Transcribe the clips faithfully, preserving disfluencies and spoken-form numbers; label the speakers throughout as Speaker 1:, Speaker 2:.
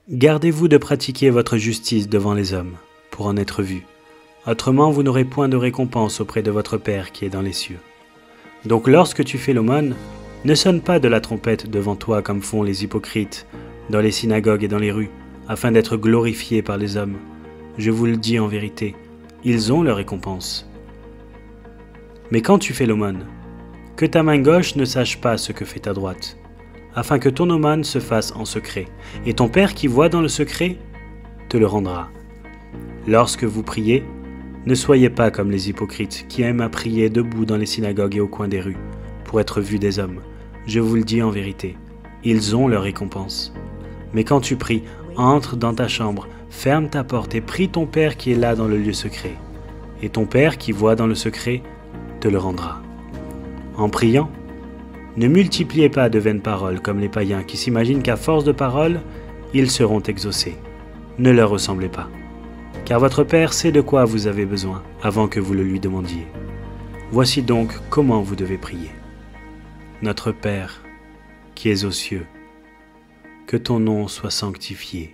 Speaker 1: Gardez-vous de pratiquer votre justice devant les hommes, pour en être vus. Autrement, vous n'aurez point de récompense auprès de votre Père qui est dans les cieux. Donc lorsque tu fais l'aumône, ne sonne pas de la trompette devant toi comme font les hypocrites, dans les synagogues et dans les rues, afin d'être glorifiés par les hommes. Je vous le dis en vérité, ils ont leur récompense. Mais quand tu fais l'aumône, que ta main gauche ne sache pas ce que fait ta droite, afin que ton aumône se fasse en secret, et ton Père qui voit dans le secret te le rendra. Lorsque vous priez, ne soyez pas comme les hypocrites qui aiment à prier debout dans les synagogues et au coin des rues, pour être vus des hommes. Je vous le dis en vérité, ils ont leur récompense. Mais quand tu pries, entre dans ta chambre, ferme ta porte et prie ton Père qui est là dans le lieu secret. Et ton Père qui voit dans le secret te le rendra. En priant, ne multipliez pas de vaines paroles comme les païens qui s'imaginent qu'à force de paroles, ils seront exaucés. Ne leur ressemblez pas. Car votre Père sait de quoi vous avez besoin avant que vous le lui demandiez. Voici donc comment vous devez prier. Notre Père, qui es aux cieux, que ton nom soit sanctifié,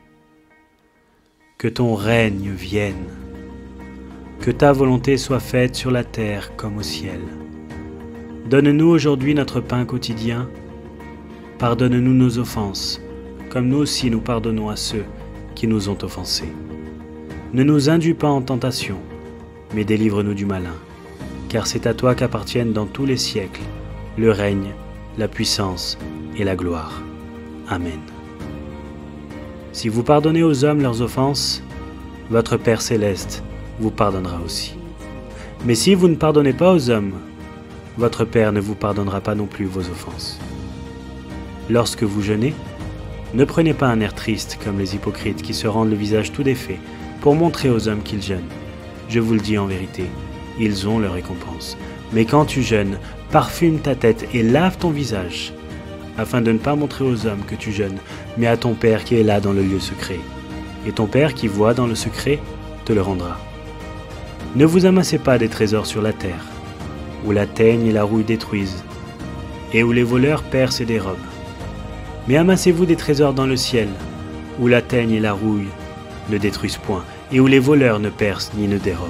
Speaker 1: que ton règne vienne, que ta volonté soit faite sur la terre comme au ciel. Donne-nous aujourd'hui notre pain quotidien, pardonne-nous nos offenses, comme nous aussi nous pardonnons à ceux qui nous ont offensés. Ne nous induis pas en tentation, mais délivre-nous du malin, car c'est à toi qu'appartiennent dans tous les siècles le règne, la puissance et la gloire. Amen. Si vous pardonnez aux hommes leurs offenses, votre Père céleste vous pardonnera aussi. Mais si vous ne pardonnez pas aux hommes, votre Père ne vous pardonnera pas non plus vos offenses. Lorsque vous jeûnez, ne prenez pas un air triste comme les hypocrites qui se rendent le visage tout défait pour montrer aux hommes qu'ils jeûnent. Je vous le dis en vérité, ils ont leur récompense. Mais quand tu jeûnes, parfume ta tête et lave ton visage, afin de ne pas montrer aux hommes que tu jeûnes, mais à ton Père qui est là dans le lieu secret. Et ton Père qui voit dans le secret te le rendra. Ne vous amassez pas des trésors sur la terre, où la teigne et la rouille détruisent, et où les voleurs percent et dérobent. Mais amassez-vous des trésors dans le ciel, où la teigne et la rouille ne détruisent point, et où les voleurs ne percent ni ne dérobent.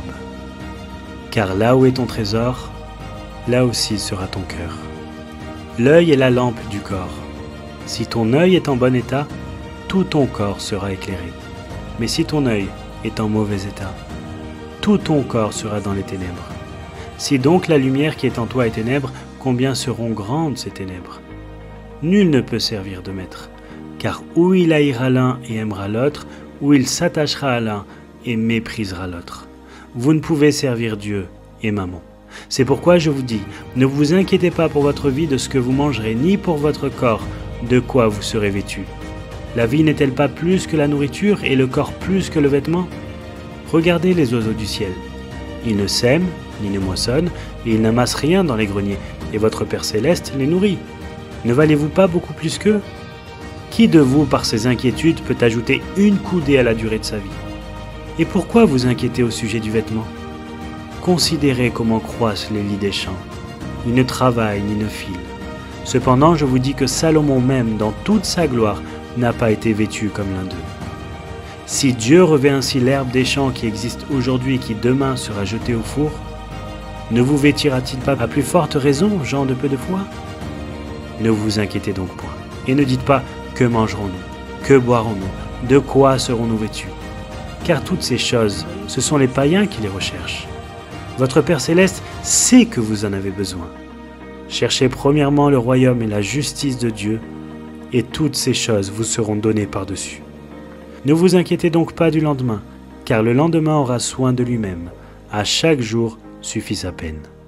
Speaker 1: Car là où est ton trésor, là aussi sera ton cœur. L'œil est la lampe du corps. Si ton œil est en bon état, tout ton corps sera éclairé. Mais si ton œil est en mauvais état, tout ton corps sera dans les ténèbres. Si donc la lumière qui est en toi est ténèbres, combien seront grandes ces ténèbres? Nul ne peut servir de maître, car ou il haïra l'un et aimera l'autre, ou il s'attachera à l'un et méprisera l'autre. Vous ne pouvez servir Dieu et Mammon. C'est pourquoi je vous dis, ne vous inquiétez pas pour votre vie de ce que vous mangerez, ni pour votre corps, de quoi vous serez vêtu. La vie n'est-elle pas plus que la nourriture, et le corps plus que le vêtement? Regardez les oiseaux du ciel. Ils ne sèment, ni ne moissonnent, et ils n'amassent rien dans les greniers, et votre Père céleste les nourrit. Ne valez-vous pas beaucoup plus qu'eux? Qui de vous, par ses inquiétudes, peut ajouter une coudée à la durée de sa vie? Et pourquoi vous inquiétez au sujet du vêtement? Considérez comment croissent les lys des champs. Ils ne travaillent ni ne filent. Cependant, je vous dis que Salomon même, dans toute sa gloire, n'a pas été vêtu comme l'un d'eux. Si Dieu revêt ainsi l'herbe des champs qui existe aujourd'hui et qui demain sera jetée au four, ne vous vêtira-t-il pas à plus forte raison, gens de peu de foi? Ne vous inquiétez donc point, et ne dites pas « Que mangerons-nous? Que boirons-nous? De quoi serons-nous vêtus ?» Car toutes ces choses, ce sont les païens qui les recherchent. Votre Père céleste sait que vous en avez besoin. Cherchez premièrement le royaume et la justice de Dieu, et toutes ces choses vous seront données par-dessus. Ne vous inquiétez donc pas du lendemain, car le lendemain aura soin de lui-même. À chaque jour suffit sa peine.